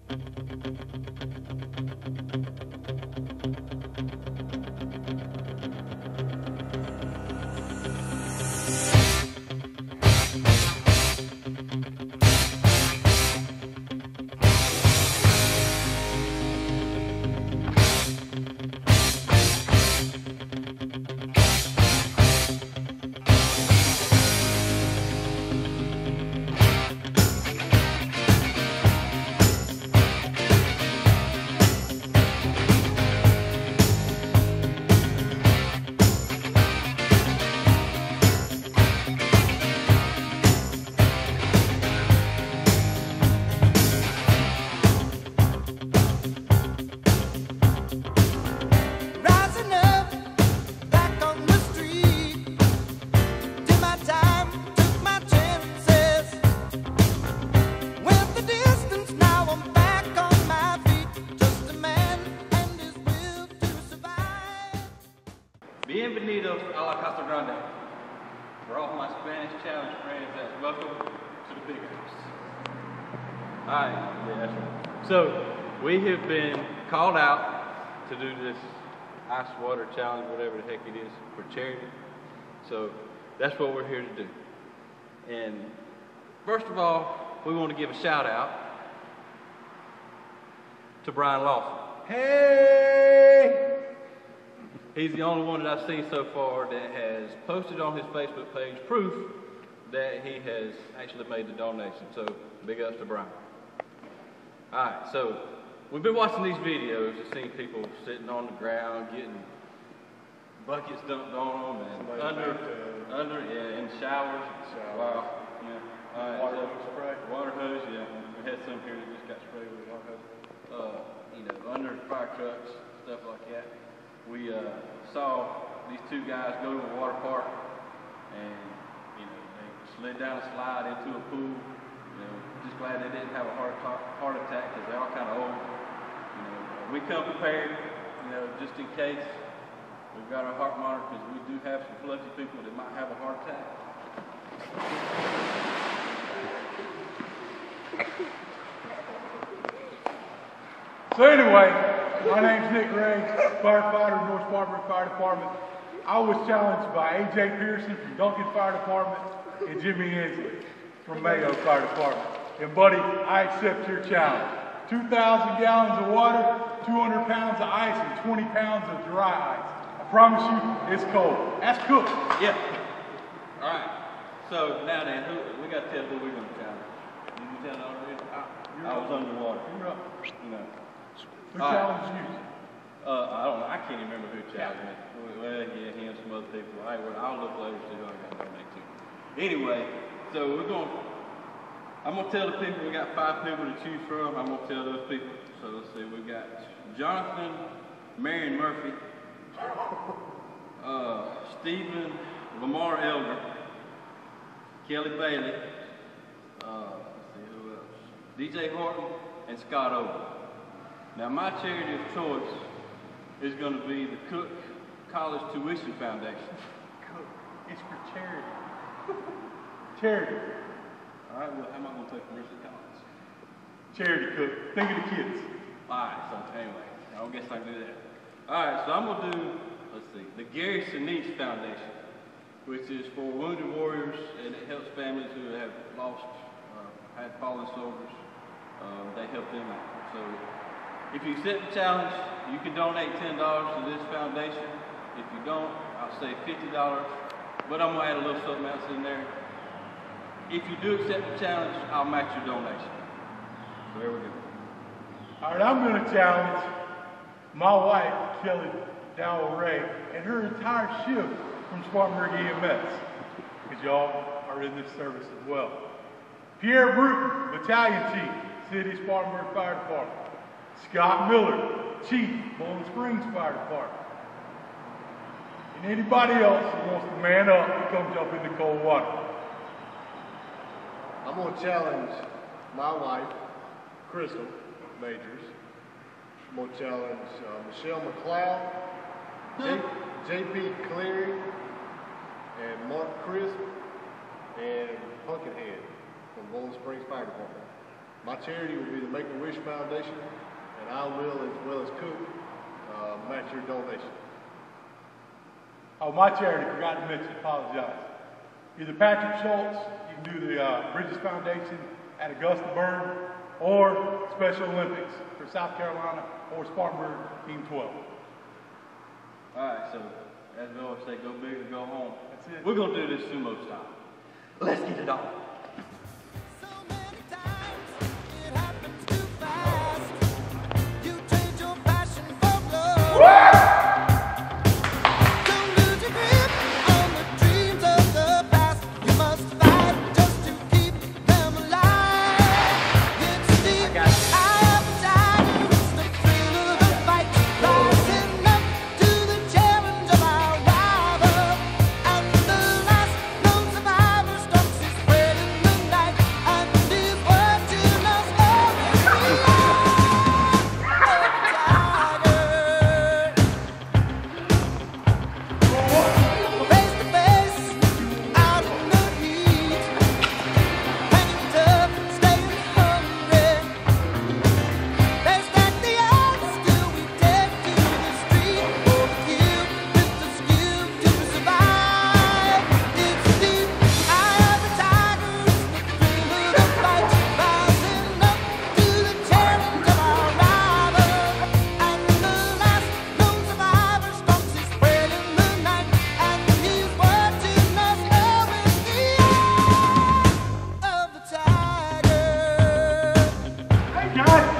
Bienvenidos a la Casa Grande. For all my Spanish challenge friends, welcome to the big house. Alright, yeah, that's right. So, we have been called out to do this ice water challenge, whatever the heck it is, for charity. So, that's what we're here to do. And first of all, we want to give a shout out to Brian Lawson. Hey! He's the only one that I've seen so far that has posted on his Facebook page proof that he has actually made the donation. So, big ups to Brian. Alright, so we've been watching these videos and seeing people sitting on the ground, getting buckets dumped on them, and in showers. Wow. Yeah. All right, water hose spray. Water hose, yeah. We had some here that just got sprayed with water hose. Under fire trucks, stuff like that. We saw these two guys go to a water park, and they slid down a slide into a pool. Just glad they didn't have a heart attack because they're all kind of old. We come prepared, just in case. We've got our heart monitor because we do have some fluffy people that might have a heart attack. So anyway, my name's Nick Ray, firefighter, North Spartanburg Fire Department. I was challenged by A.J. Pearson from Duncan Fire Department and Jimmy Hensley from Mayo Fire Department. And buddy, I accept your challenge. 2,000 gallons of water, 200 pounds of ice, and 20 pounds of dry ice. I promise you, it's cold. That's cooked. Yeah. All right. So now then, we got to tell who we're going to challenge. Did you tell them already? I was underwater. You're up. Who All challenged you? I don't know. I can't even remember who challenged me. Well, yeah, him, some other people. All right, well, I'll look later see who I got to donate to. Anyway, so I'm going to tell the people, we got 5 people to choose from. I'm going to tell those people. So let's see, we got Jonathan Marion Murphy, Stephen Lamar Elder, Kelly Bailey, let's see who else, DJ Horton, and Scott Ogle. Now my charity of choice is going to be the Cook College Tuition Foundation. Cook. It's for charity. Charity. All right, well, how am I going to take Mercy College? Charity, Cook. Think of the kids. All right, so anyway, I don't guess I can do that. All right, so I'm going to do, let's see, the Gary Sinise Foundation, which is for wounded warriors, and it helps families who have lost, had fallen soldiers. They help them out. So if you accept the challenge, you can donate $10 to this foundation. If you don't, I'll say $50, but I'm going to add a little something else in there. If you do accept the challenge, I'll match your donation. So there we go. All right, I'm going to challenge my wife, Kelly Dowell Ray, and her entire shift from Spartanburg EMS, because y'all are in this service as well. Pierre Bruton, Battalion Chief, City Spartanburg Fire Department. Scott Miller, Chief, Bowling Springs Fire Department. And anybody else who wants to man up and come jump in the cold water. I'm going to challenge my wife, Crystal Majors. I'm going to challenge Michelle McLeod, J.P. Cleary, and Mark Crisp, and Pumpkinhead from Bowling Springs Fire Department. My charity will be the Make-A-Wish Foundation, and I will, as well as Cook, match your donation. Oh, my charity, forgot to mention, apologize. Either Patrick Schultz, you can do the Bridges Foundation at Augusta Burn, or Special Olympics for South Carolina or Spartanburg Team 12. All right, so as we always say, go big or go home. That's it. We're gonna do this sumo style. Let's get it on. So many times it happens too fast. You trade your passion for love. Don't lose your grip on the dreams of the past. You must fight just to keep them alive. It's the eye of the tiger, it's the thrill of the fight, rising up to the challenge of our rival. And the last known survivor stalks his prey in the night, and is watching us all as we are the tiger. Face to face, out in the heat, hanging tough, staying hungry. They stack the odds, still we take to the street for the kill, with the skill to survive. It's the eye of the tiger, it's the thrill of the fight, rising up to the challenge of our rival. And the last known survivor stalks his prey in the night, and he's watching us all with the eye of the tiger. Hey guys,